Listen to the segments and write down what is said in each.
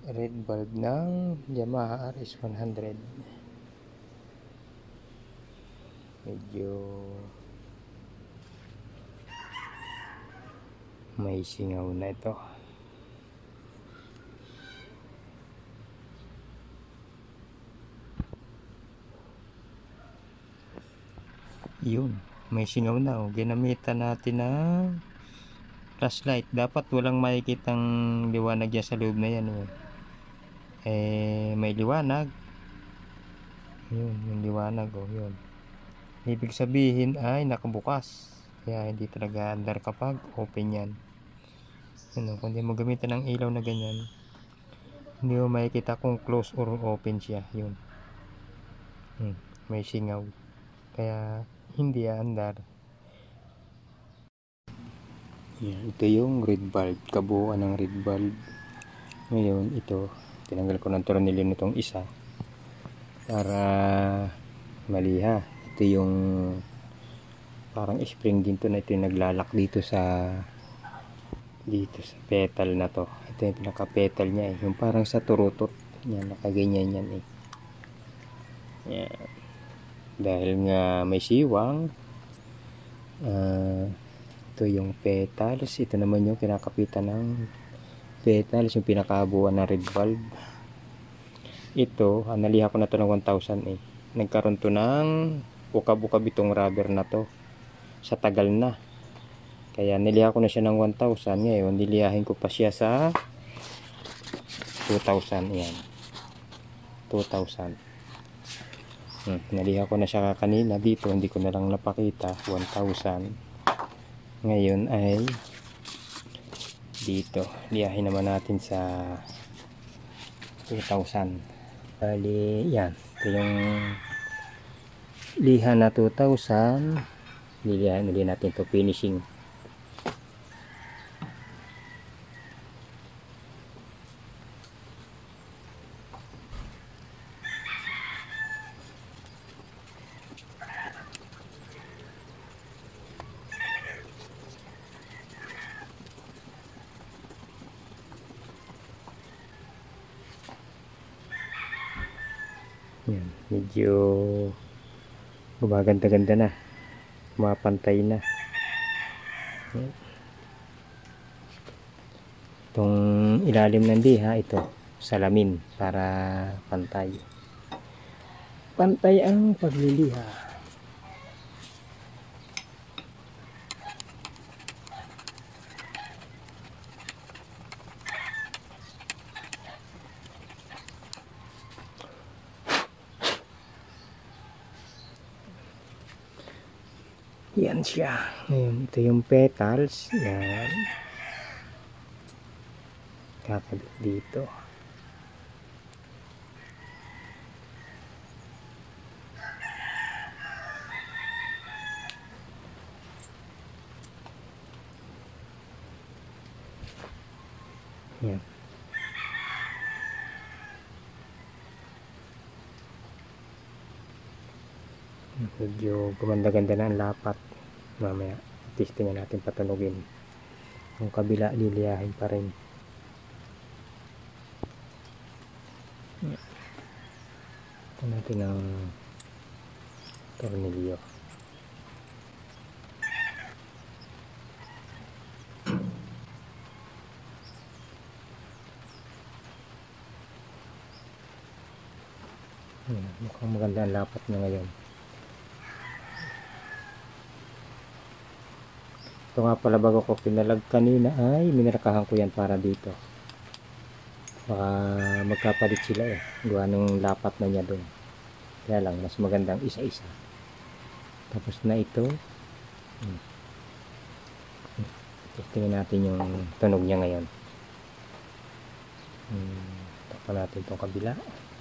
red bulb ng Yamaha RS100. Medyo may singaw na ito. Yun, may singaw na. Ginamitan natin ng flashlight. Dapat walang makikitang liwanag yan sa loob na yan. May liwanag. Yun, yung liwanag. Yun. Ibig sabihin ay nakabukas. Kaya hindi talaga andar kapag open yan. Kung di mo gamitan ng ilaw na ganyan, hindi mo makikita kung close or open siya. Yun. May singaw. Kaya hindi andar. Yan, ito yung red bulb. Kabuuan ng red bulb. Ngayon, ito. Tinanggal ko ng tornilyo nitong isa. Para maliha. Ito yung parang spring din to na ito yung naglalak dito sa petal na to. Ito yung pinaka petal niya yung parang sa turutot. Yan, nakaganyan yan Yan. Dahil nga may siwang, ito yung petals. Ito naman yung kinakapitan ng petals, yung pinakabuuan ng red bulb. Ito, naliha ko na to ng 1,000 Nagkaroon to ng ukab-ukab itong rubber na to sa tagal na. Kaya niliha ko na siya ng 1,000. Ngayon, nilihahin ko pa siya sa 2,000. Yan. 2,000. Naliha ko na siya kanina dito. Hindi ko na lang napakita. 1,000. Ngayon ay dito. Lihahin naman natin sa 2,000. Bali, yan. Ito yung liha na 2,000. Lilihain ulit natin ito. Finishing. Yan, medyo gumaganda-ganda na, mapantay na. Itong ilalim ng liha, ito salamin para pantay ang pagliliha. Yan siya. Ngayon, ito yung petals. Yan. Kakabit dito. Yan. Medyo gumanda-ganda na ang lapat. Mamaya testingan natin, patunogin. Yung kabila liliyahin pa rin. Ito natin ang tornilyo. Mukhang maganda ang lapat na ngayon. Ito nga pala, bago ko pinalag kanina ay minarkahan ko yan para dito. Baka magkapalit sila gawa ng lapat na niya doon. Kaya lang mas magandang isa-isa. Tapos na ito. Tingnan natin yung tunog niya ngayon. Takpan natin itong kabila.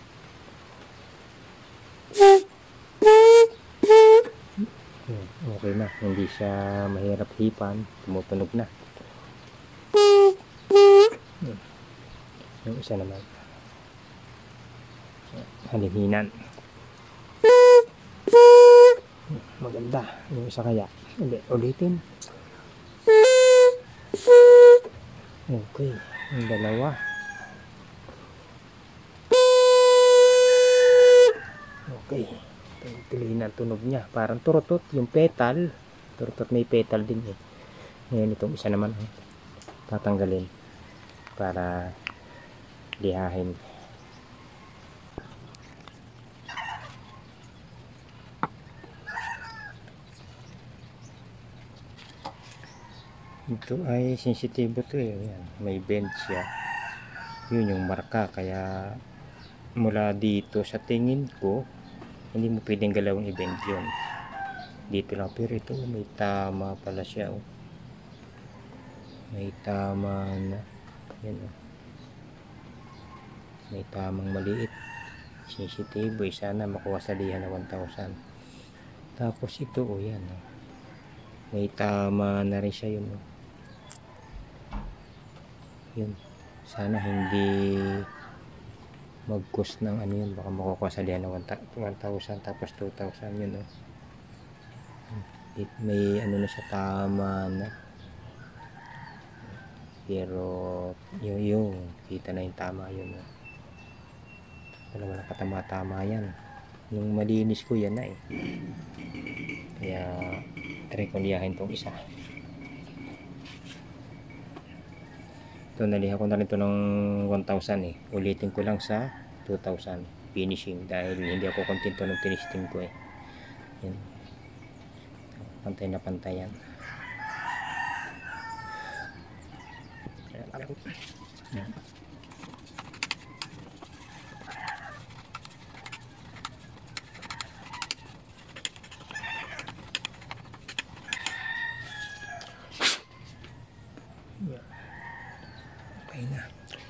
Okay na, hindi siya mahirap hipan, tumutunog na. Yung isa naman, haliminan. Maganda. Yung isa kaya, hindi, ulitin. Okay, yung dalawa. Okay. Tuloy na ang tunog niya. Parang turutot yung petal. Turutot may petal din eh. Ngayon itong isa naman tatanggalin para lihahin. Ito ay sensitive to eh. Ayan, may bend siya. Yun yung marka. Kaya mula dito sa tingin ko, hindi mo pwedeng galawang i-bend yun. Dito lang. Pero ito may tama pala siya. Oh. May tama na. Yan oh. May tamang maliit. Sensitive. Sana makuha sa liha na 1,000. Tapos ito oh yan. Oh. May tama na rin siya yun oh. Yun. Sana hindi mag-cost ng ano yun. Baka makukuha sa liha na 1,000 tapos 2,000 yun oh. May ano na siya, tama na. Pero yung kita na yung tama yun oh. Wala katama-tama yan. Yung malinis ko yan na eh. Kaya try kong liyahin tong isa. Ito naliha ko na rin ito ng 1,000 eh. Ulitin ko lang sa 2,000 finishing dahil hindi ako kontento nung tinisting ko eh. Yan. Pantay na pantay yan. Yan. Okay na.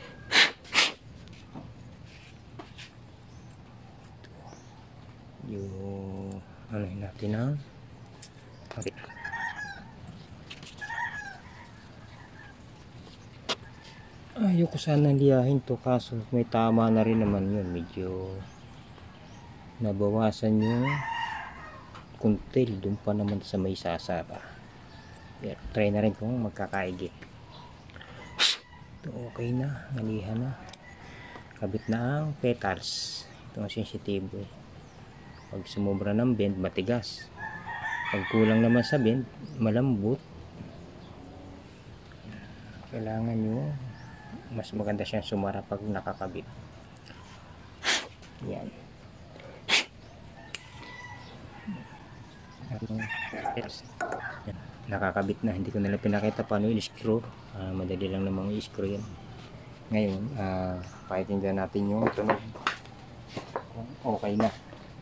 Yung ano natin na okay. Ayoko sana liyahin to kaso may tama na rin naman yun. Medyo nabawasan yung kuntil dun pa naman sa may sasara. Pero try na rin kung magkakaigi. Ito okay na, nalihan na. Kabit na ang petals. Ito ang sensitive eh. Pag sumobra ng bend, matigas. Pag kulang naman sa bend, malambot. Kailangan nyo mas maganda siyang sumara pag nakakabit. Yan. Nakakabit na, hindi ko nalang pinakita paano i-screw. Madali lang namang i-screw yan. Ngayon pakikinggan natin yung tunog kung okay na.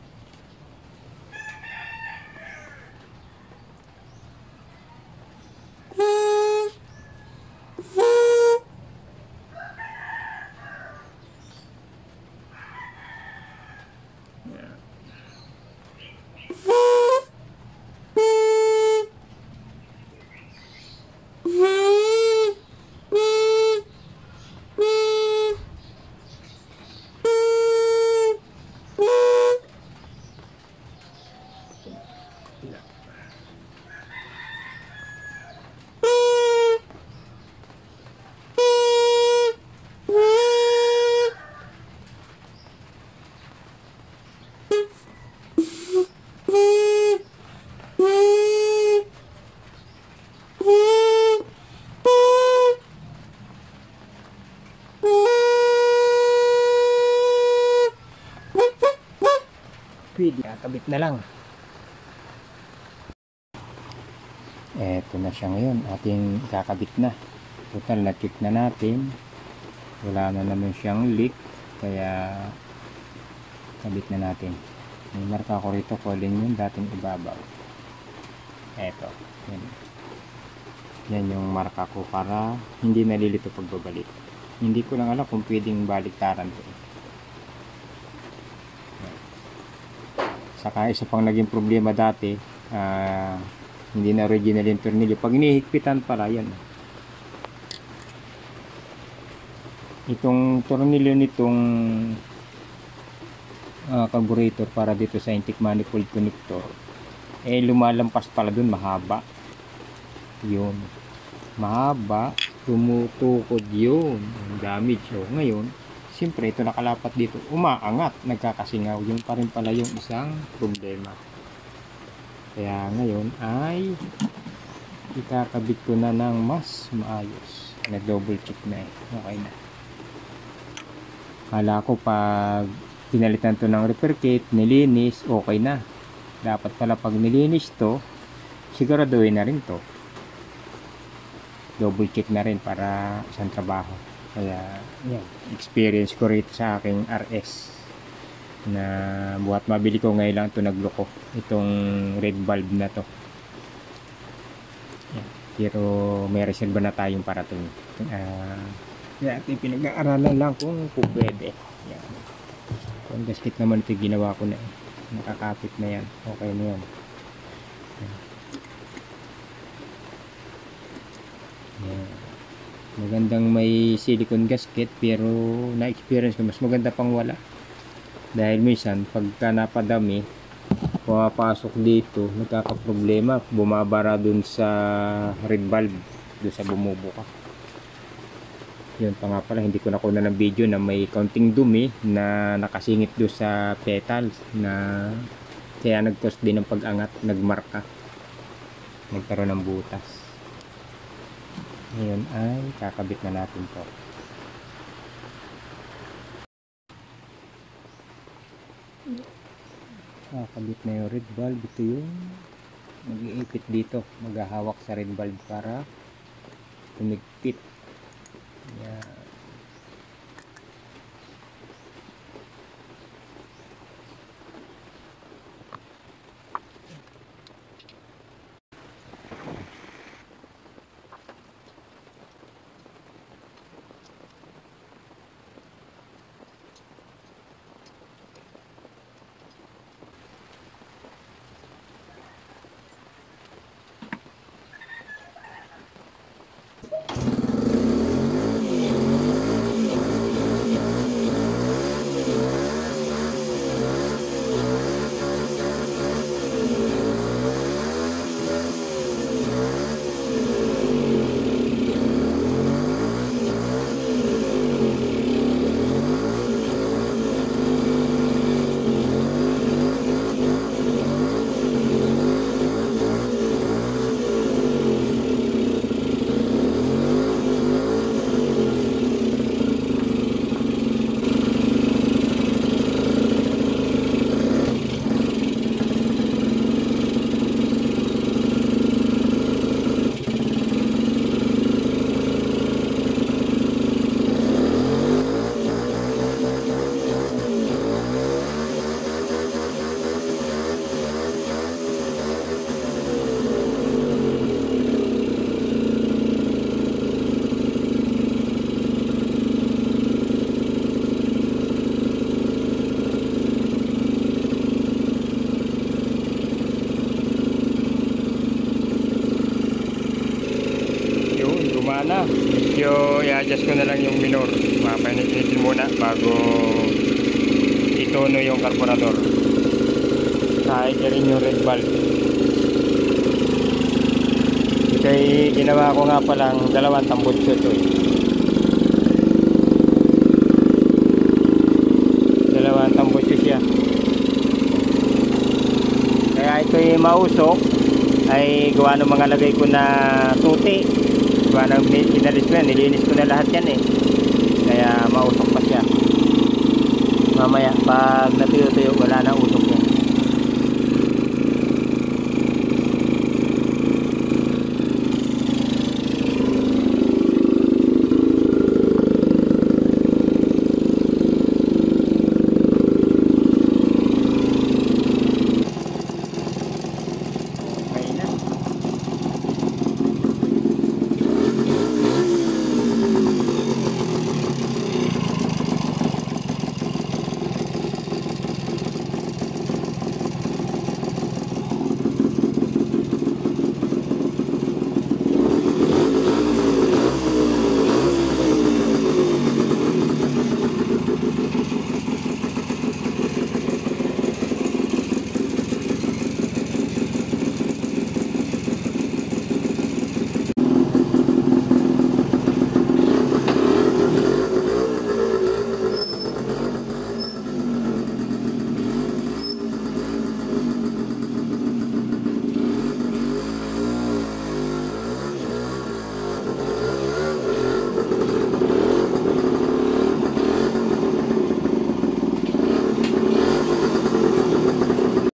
Kabit na lang. Eto na siya ngayon. Ating kakabit na. Total na check na natin. Wala na naman siyang leak. Kaya kabit na natin. May marka ko rito. Calling yung dating ibabaw. Eto. Yan. Yan yung marka ko para hindi nalilito pagbabalik. Hindi ko lang alam kung pwedeng baliktaran ko. Saka isa pang naging problema dati, hindi na original yung tornilyo. Pag inihigpitan pala, yan. Itong tornilyo nitong carburetor para dito sa intake manifold connector, lumalampas pala dun, mahaba. Yun. Mahaba, tumutukod yun. Damage. So, ngayon, siyempre ito nakalapat dito, umaangat, nagkakasingaw. Yun pa rin pala yung isang problema. Kaya ngayon ay ikakabit ko na ng mas maayos. Na-double check na eh. Okay na. Kala ko pag pinalitan to ng repair kit, nilinis, okay na. Dapat pala pag nilinis to, siguraduhin na rin to. Double check na rin para isang trabaho. Kaya yan, experience ko rito sa aking RS na buhat mabili ko ngayon lang to nagloko itong red bulb na to. Yan. Pero may reserva na tayong parating. Yan, pinag-aaralan lang kung pwede. Yan. Kung gasket naman ito ginawa ko na eh. Nakakapit na yan. Okay na yan. Yan. Magandang may silicone gasket pero na-experience ko mas maganda pang wala. Dahil minsan pagka napadami, pumapasok dito, nagkakaproblema, bumabara dun sa red bulb, dun sa bumubuka. Yun pa nga pala, hindi ko nakuha ng video na may kaunting dumi na nakasingit dun sa petals na kaya nag-cause din ng pag-angat, nagmarka, nagkaroon ng butas. Ngayon ay kakabit na natin to. Kakabit na yung red bulb. Ito yung mag-iipit dito, maghahawak sa red bulb para tumigpit. Yan. Na medyo i-adjust ko na lang yung minor, mapainitin muna bago itono yung carburetor. Kahit rin yung red bulb. Ito ay ginawa ko nga palang dalawang tambutso ito eh. Dalawang tambutso siya, kaya ito ay mausok ay gawa ng mga lagay ko na tuti. Nang inalis ko yan, nilinis ko na lahat yan eh, kaya mausok pa siya. Mamaya pag natuyo-tuyo wala na